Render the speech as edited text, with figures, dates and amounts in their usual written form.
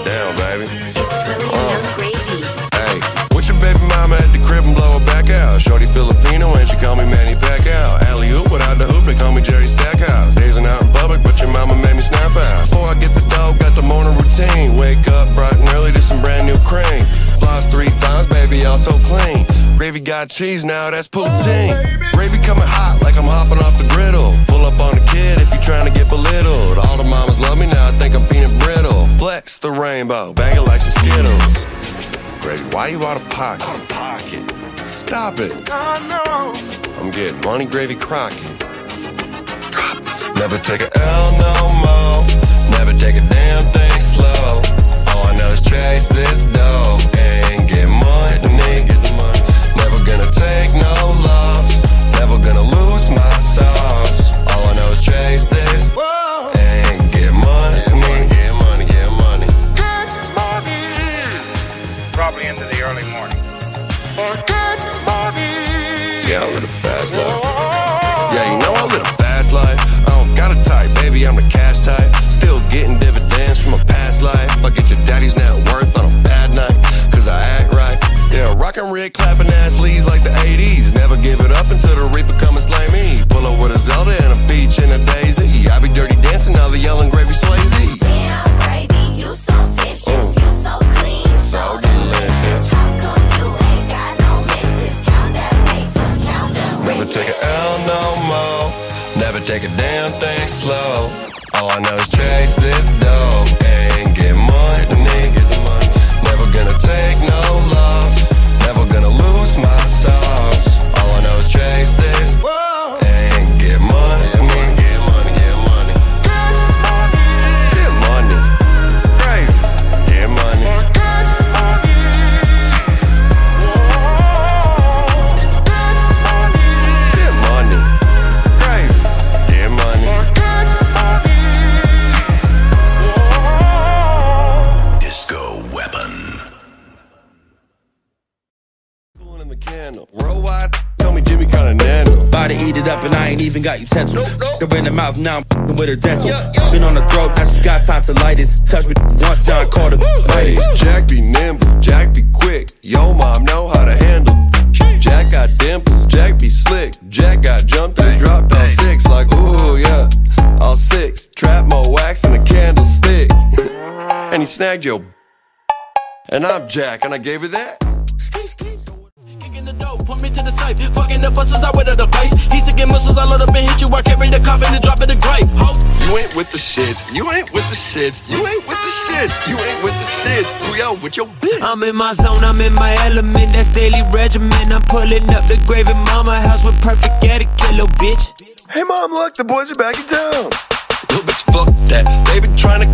down, baby. Hey, with your baby mama at the crib and blow her back out. Shawty Filipino and she call me Manny, Pacquiao. Alley-oop without the hoop, they call me Jerry Stackhouse. Dazing out in public, but your mama made me snap out. Before I get the dough, got the morning routine. Wake up bright and early to some brand new cream. Floss 3 times, baby, all so clean. Gravy got cheese now, that's poutine. Gravy coming hot like I'm hopping off the griddle. Pull up on the kid if you trying to get belittled. All the mamas love me now, I think I'm peanut brittle. Flex the rainbow, bang it like some Skittles. Gravy, why you out of pocket? Stop it. I'm getting money, gravy, crocking. Never take a L no more. Never take a damn thing slow. All I know is chase this dough and get money. Never gonna take no loss. Never gonna lose my sauce. All I know is chase this and get money. Get money, get money. Get money. Probably into the early morning. Get money. Yeah, I live a fast life. Yeah, you know I live a fast life. I don't got a type, baby, I'm the cash type. Still getting dividends from a past life. I get your daddy's net worth on a bad night, cause I act right. Yeah, rockin' rig, clapping ass leads like the 80s. Never give it up until the reaper come and slay me. Pull up with a Zelda and a peach and a daisy. I be dirty dancing, now the yelling gravy Swayze. Damn, baby, you so vicious, you so clean, so delicious. How come you ain't got no misses? Count that paper, count that Never take a L no more. Never take a damn thing slow. All I know is chase this dough and get money. Never gonna take no loss. Never gonna lose my sauce. All I know is chase this and get money. Get money, get money. Get money. Great. Get money. Get money. Great. Get money. Disco weapon. In the candle. Worldwide, tell me Jimmy kinda nano. About to eat it up and I ain't even got utensils. Nope. In the mouth, now I'm with her dental. Been on the throat, now she got tonsillitis. Touch me once, now I called her ladies. Jack be nimble, Jack be quick. Yo mom know how to handle. Jack got dimples, Jack be slick. Jack got jumped and dropped all 6 like ooh yeah. All 6, trap more wax than a candlestick. And he snagged yo. And I'm Jack and I gave her that. The dope, put me to the side. Fucking the buses, I went to the place. He used to get missiles, I load up and hit you. I carry the coffin and drop in the grave. You ain't with the shits, you ain't with the shits, you ain't with the shits, you ain't with the shits. Who y'all with your bitch? I'm in my zone, I'm in my element. That's daily regimen. I'm pulling up the grave in mama house with perfect etiquette, little bitch. Hey mom, look, the boys are back in town. Little bitch, fuck that. They been trying to